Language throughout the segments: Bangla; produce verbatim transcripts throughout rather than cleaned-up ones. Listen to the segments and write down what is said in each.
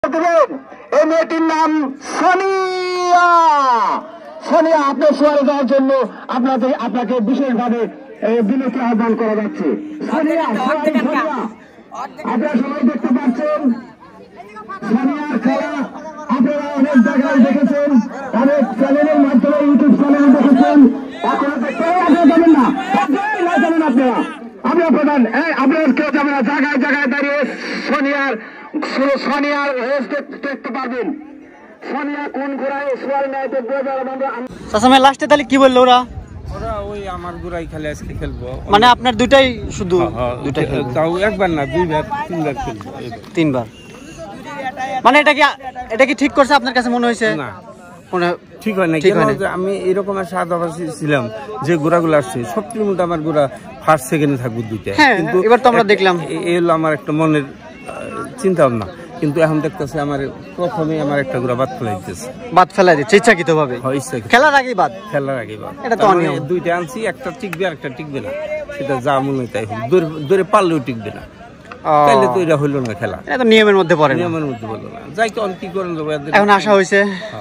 এই মেয়েটির নাম সোনিয়া। সোনিয়া, আপনার সোয়ালে যাওয়ার জন্য আপনাদের আপনাকে বিশেষভাবে বিনীত আহ্বান করা যাচ্ছে। সোনিয়া, সোনিয়া আপনারা সবাই দেখতে পাচ্ছেন সোনিয়ার খেলা আপনারা অনেক জায়গায় দেখেছেন, অনেক চ্যানেলের মাধ্যমে ইউটিউব চ্যানেল দেখেছেন। এখন কেউ আপনারা যাবেন না, যাবেন আপনারা আপনারা প্রধান আপনারা কেউ যাবেন না, জায়গায় জায়গায় দাঁড়িয়ে সোনিয়ার সোনিয়ার রেস দেখতে পারবেন। সোনিয়া কোন ঘোড়ায় সোয়াল নেয় দেখবো। চাচা লাস্টে তাহলে কি বললো ওরা? ওরা ওই আমার ঘোড়াই খেলে আজকে খেলবো, মানে আপনার দুইটাই শুধু দুইটাই খেলবো? তাও একবার না, দুইবার তিনবার খেলবো। তিনবার? মানে এটা কি এটা কি ঠিক করছে আপনার কাছে মনে হয়েছে? না, মনে ঠিক হয় না। আমি এরকম একটা আদাবাদ ছিলাম যে ঘোড়াগুলো আসছে সবটির মধ্যে আমার ঘোড়া ফার্স্ট সেকেন্ডে থাকবো দুইটা, কিন্তু এবার তো আমরা দেখলাম এই হলো আমার একটা মনের চিন্তা ভাবনা। কিন্তু এখন দেখতেছে আমার প্রথমে আমার একটা ঘোড়া বাদ ফেলাই দিতেছে। বাদ ফেলাই দিচ্ছে ইচ্ছাকৃত ভাবে? খেলার আগেই বাদ? খেলার আগেই বাদ। এটা তো অনিয়ম। দুইটা আনছি, একটা টিকবে আর একটা টিকবে না, সেটা যা মনে হয় তাই হোক, দৌড়ে পারলেও টিকবে না। তাইলে তো এটা হইলো না খেলা, এটা তো নিয়মের মধ্যে পড়ে, নিয়মের মধ্যে বললো না। যাই তো কি করেন এখন আশা হয়েছে।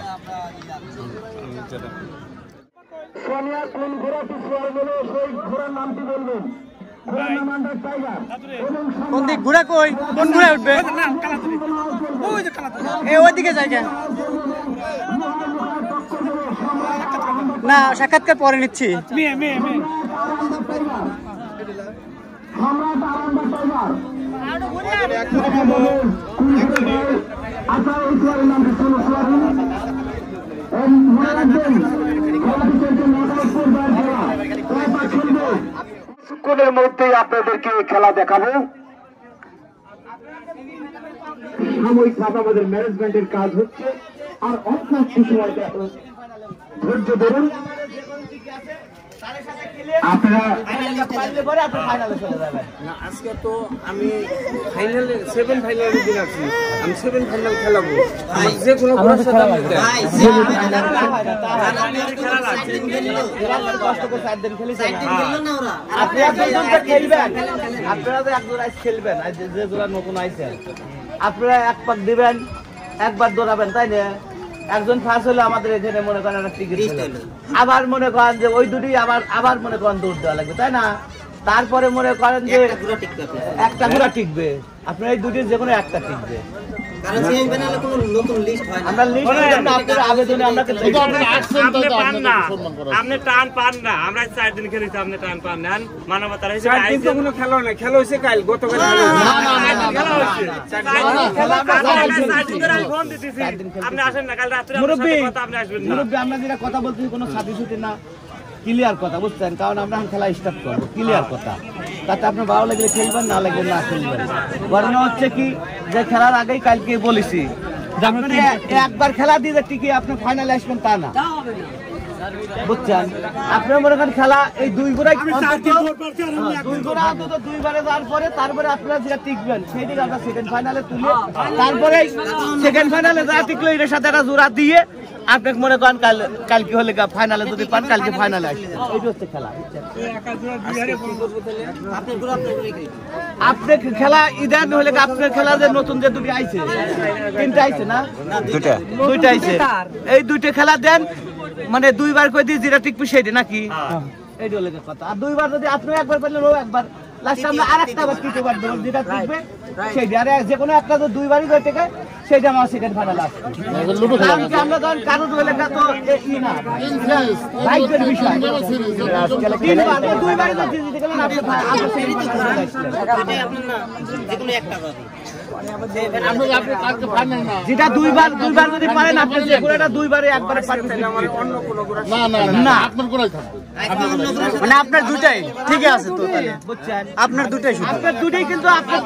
সোনিয়া কোন ঘোড়াটি সোয়াল বলে সেই ঘোড়ার নামটি বলবেন। কোন দিক ঘোড়া? কই কোন ঘোড়ায় উঠবে? ওইদিকে যাই কেন? না, সাক্ষাৎকার পরে নিচ্ছি। কিছুক্ষণের মধ্যেই আপনাদেরকে খেলা দেখাবো। সাময়িকভাবে আমাদের ম্যানেজমেন্টের কাজ হচ্ছে, আর অল্প একটু সময় ধৈর্য ধরুন। আপনারা আজকে তো আমি ফাইনালে সেভেন ফাইনালের দিন আছি, আমি সেভেন ফাইনাল খেলাবো যে কোনো ঘোড়ার সাথে। আপনারা এক পাক দিবেন, একবার দৌড়াবেন, তাই না? একজন ফার্স্ট হলে আমাদের এখানে মনে করেন একটা টিকিট, আবার মনে করেন যে ওই দুটি আবার আবার মনে করেন দৌড় দেওয়া লাগবে, তাই না? তারপরে মনে করেন যে একটা ঘোড়া টিকবে, আপনার এই দুটির যে কোনো একটা টিকবে। আমরা যেটা কথা বলতেছি কোনো ছাতি ছুটি না, ক্লিয়ার কথা, বুঝছেন? কারণ আমরা খেলা স্টার্ট করবো, ক্লিয়ার কথা। তাতে আপনার ভালো লাগলে খেলবেন, না লাগলে না খেলবেন। ঘটনা হচ্ছে কি যে খেলার আগেই কালকে বলেছি একবার খেলা দিয়ে টিকে আপনি ফাইনালে আসবেন তা না, বুঝছেন? আপনার মনে করেন খেলা এই দুই ঘোড়া দুই ঘোড়া অন্তত দুইবারে যাওয়ার পরে তারপরে আপনারা যেটা টিকবেন সেই দিকে আমরা সেকেন্ড ফাইনালে তুলে তারপরে সেকেন্ড ফাইনালে যা টিকলো এর সাথে একটা জোড়া দিয়ে আপনাকে মনে করেন কাল কালকে হলে ফাইনালে যদি পান কালকে ফাইনালে আসবেন। এই হচ্ছে খেলা। আপনার খেলা ইদান হলে আপনার খেলা যে নতুন যে দুটি আইছে, তিনটা আইছে না, দুইটা দুইটা আইছে, এই দুইটা খেলা দেন, মানে দুইবার করে দিয়ে যেটা টিকবে সেইটা নাকি, এইটা হলে কথা। আর দুইবার যদি আপনি একবার পারলেন ও একবার, লাস্টে আমরা আরেকটা বার টিকে বার দেবো, যেটা টিকবে সেইটা। আর যে কোনো একটা তো দুইবারই করে টিকে সেইটা আমার সেকেন্ড ফাইনাল আসবে। আমরা ধরেন কারোর হলে তো ই না ভাগ্যের বিষয়, তিনবার দুইবারই যদি জিতে গেলেন আপনি যেটা দুইবার দুইবার যদি পারেন আপনি যে ঘোড়াটা দুইবারে একবারে পারবেন না, না না আপনার ঘোড়াই থাকবে, মানে আপনার দুটাই ঠিক আছে তো? তাহলে বুঝছেন আপনার দুটাই শুধু, আপনার দুটাই, কিন্তু আপনার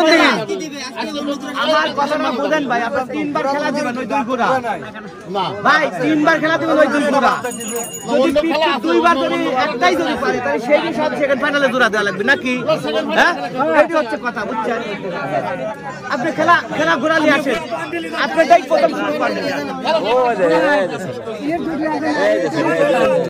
আমার কথাটা বোঝেন ভাই। আপনার তিনবার খেলা দিবেন ওই দুই ঘোড়া ভাই, তিনবার খেলা দিবেন ওই দুই ঘোড়া। দুইবার যদি একটাই যদি পারে তাহলে সেই সাথে সেকেন্ড ফাইনালে জোড়া দেওয়া লাগবে নাকি? হ্যাঁ, এটাই হচ্ছে কথা, বুঝছেন? আপনি খেলা খেলা ঘোড়া নিয়ে আসেন, আপনারটাই প্রথম শুরু করেন।